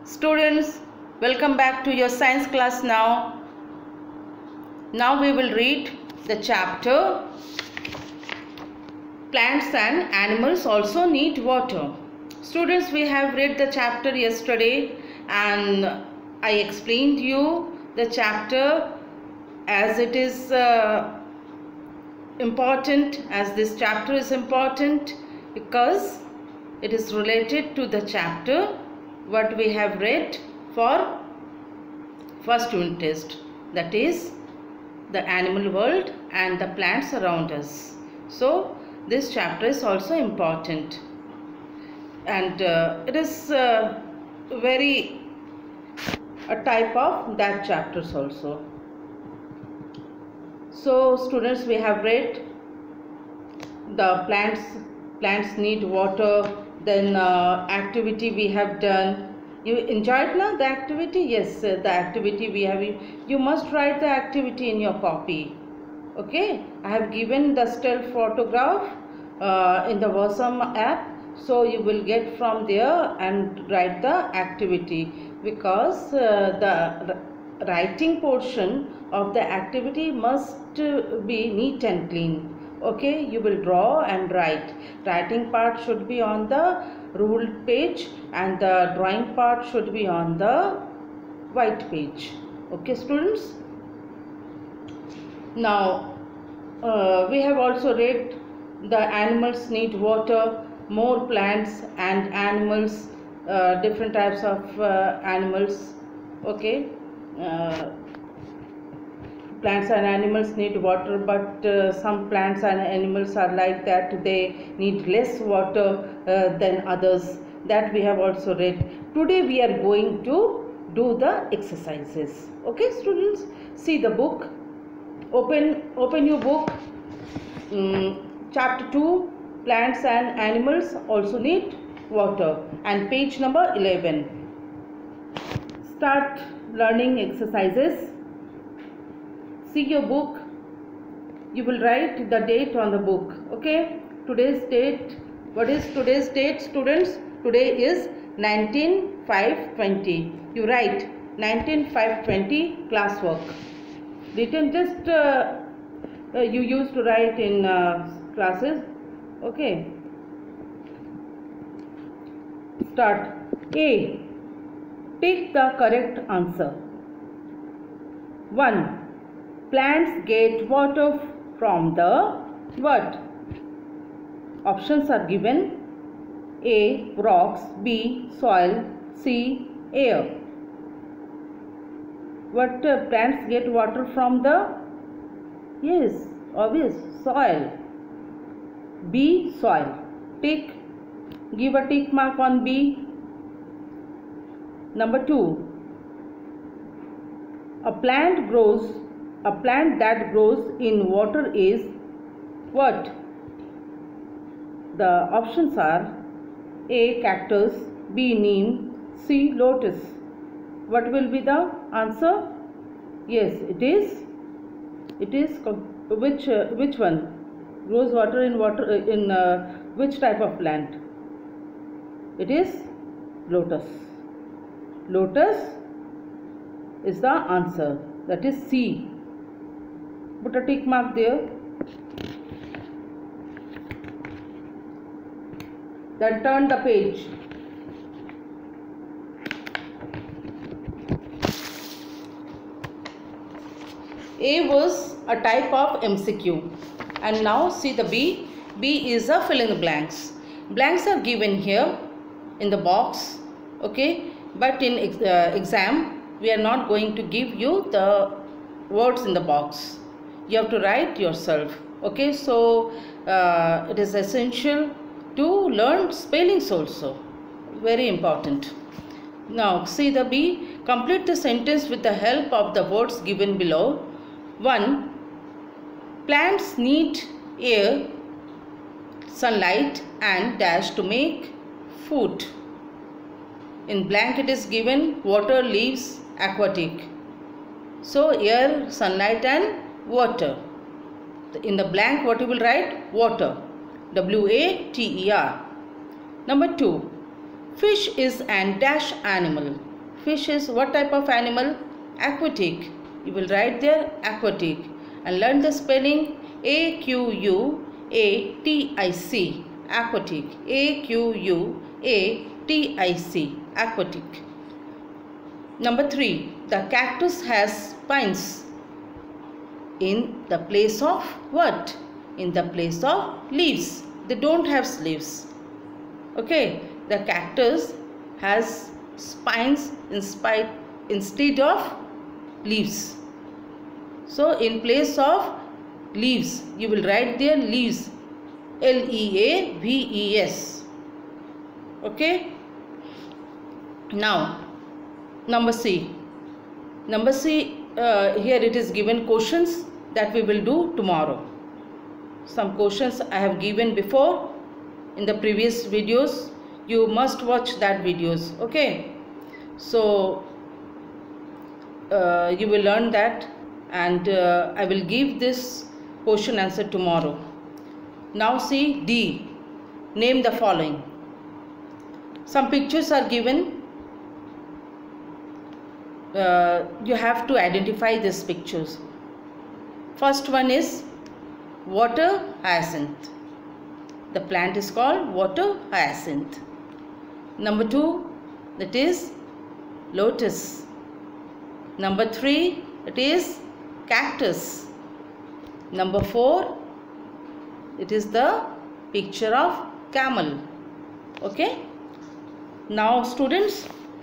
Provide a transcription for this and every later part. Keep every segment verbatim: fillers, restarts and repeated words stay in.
Students, welcome back to your science class now. Now we will read the chapter Plants and Animals Also Need Water. Students, we have read the chapter yesterday and I explained you the chapter as it is uh, important, as this chapter is important because it is related to the chapter what we have read for first unit test, that is the animal world and the plants around us. So this chapter is also important and uh, it is uh, very a type of that chapters also. So students, we have read the plants plants need water, then uh, activity we have done. You enjoyed now the activity? Yes, uh, the activity we have. You must write the activity in your copy. Okay, I have given the still photograph uh, in the Versum app, so you will get from there and write the activity, because uh, the writing portion of the activity must uh, be neat and clean. Okay, you will draw and write. Writing part should be on the ruled page and the drawing part should be on the white page. Okay students, now uh, we have also read the animals need water, more plants and animals, uh, different types of uh, animals. Okay, uh, plants and animals need water, but uh, some plants and animals are like that, they need less water uh, than others. That we have also read. Today we are going to do the exercises. Okay students, see the book, open open your book, um, chapter two, plants and animals also need water, and page number eleven. Start learning exercises. See your book, you will write the date on the book. Okay, today's date, what is today's date students? Today is nineteen five twenty. You write nineteen five twenty classwork. Written just uh, uh, you used to write in uh, classes. Okay, start. A, pick the correct answer. one. Plants get water from the what? Options are given. A, rocks, B, soil, C, air. What uh, plants get water from the? Yes, obvious, soil. B, soil. Tick. Give a tick mark on B. Number two. A plant grows A plant that grows in water is what? The options are A, cactus, B, neem, C, lotus. What will be the answer? Yes, it is. It is which uh, which one grows water in water uh, in uh, which type of plant? It is lotus. Lotus is the answer. That is C. Put a tick mark there. Then turn the page. A was a type of M C Q. And now see the B. B is a fill in the blanks. Blanks are given here in the box. Okay. But in ex uh, exam, we are not going to give you the words in the box. You have to write yourself. Okay, so uh, it is essential to learn spellings also, very important. Now see the B. Complete the sentence with the help of the words given below. One, plants need air, sunlight and dash to make food. In blank it is given water, leaves, aquatic. So air, sunlight and water. In the blank what you will write? Water. W A T E R. Number two. Fish is an dash animal. Fish is what type of animal? Aquatic. You will write there aquatic and learn the spelling A Q U A T I C. Aquatic. A Q U A T I C. Aquatic. Number three. The cactus has spines in the place of what? In the place of leaves. They don't have leaves. Okay. The cactus has spines in spite, instead of leaves. So in place of leaves, you will write there leaves. L E A V E S. Okay. Now, number C. Number C, uh, here it is given questions that we will do tomorrow. Some questions I have given before in the previous videos. You must watch that videos. Okay. So, uh, you will learn that, and uh, I will give this question answer tomorrow. Now see D. Name the following. Some pictures are given. Uh, you have to identify these pictures. First one is water hyacinth. The plant is called water hyacinth. Number two, that is lotus. Number three, it is cactus. Number four, it is the picture of camel. Okay. Now students,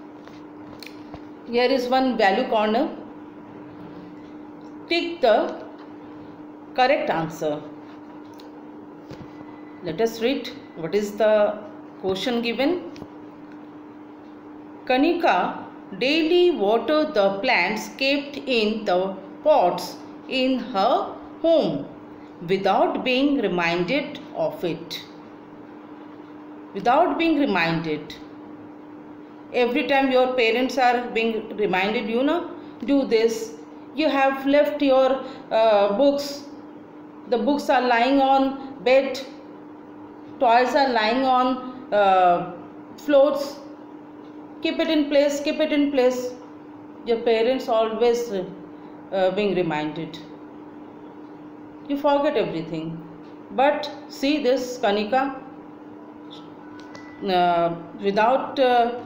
here is one value corner. Tick the correct answer. Let us read what is the question given. Kanika daily water the plants kept in the pots in her home without being reminded of it. Without being reminded. Every time your parents are being reminded, you know, do this. You have left your uh, books. The books are lying on bed. Toys are lying on uh, floors. Keep it in place, keep it in place. Your parents always uh, being reminded. You forget everything. But see this Kanika, uh, without uh,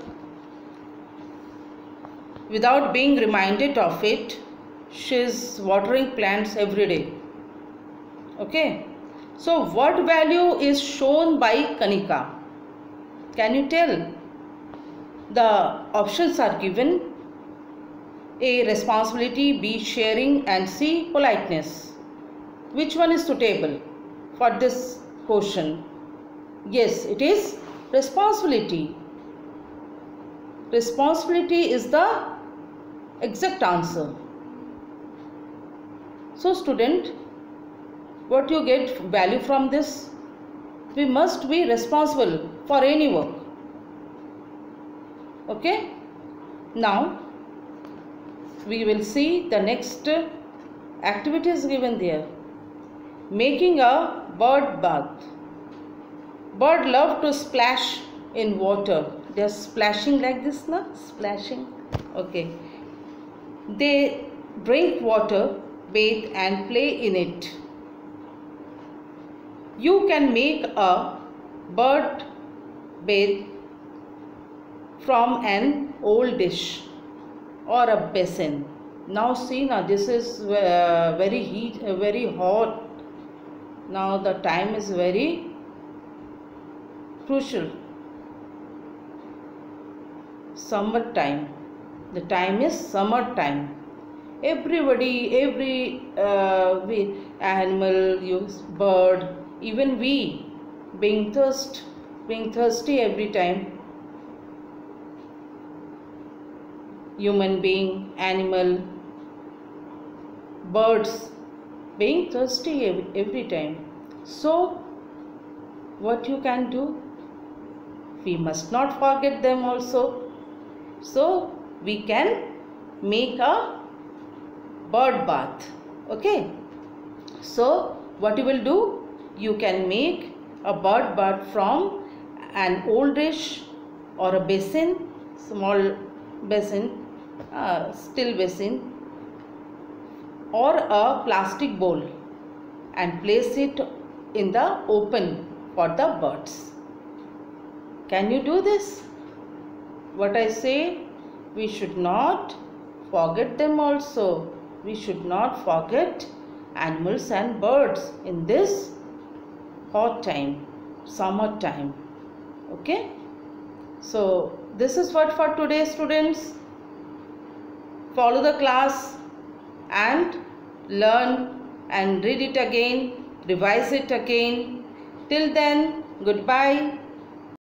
without being reminded of it, she is watering plants every day. Okay. So what value is shown by Kanika? Can you tell? The options are given. A. Responsibility, B. Sharing, and C. Politeness. Which one is suitable for this question? Yes, it is responsibility. Responsibility is the exact answer. So student, what you get value from this? We must be responsible for any work. Okay. Now we will see the next activities given there. Making a bird bath. Bird love to splash in water. They are splashing like this, na? Splashing. Okay. They drink water, bathe and play in it. You can make a bird bath from an old dish or a basin. Now see, now this is uh, very heat, uh, very hot. Now the time is very crucial. Summer time. The time is summer time. Everybody, every uh, we, animal, use bird, even we, being thirst, being thirsty every time. Human being, animal, birds, being thirsty every, every time. So, what you can do? We must not forget them also. So, we can make a bird bath. Okay. So, what you will do? You can make a bird bath from an old dish or a basin, small basin, uh, still basin, or a plastic bowl and place it in the open for the birds. Can you do this? What I say, we should not forget them also. We should not forget animals and birds in this hot time, summer time. Okay? So this is what for today, students. Follow the class and learn and read it again, revise it again. Till then, goodbye.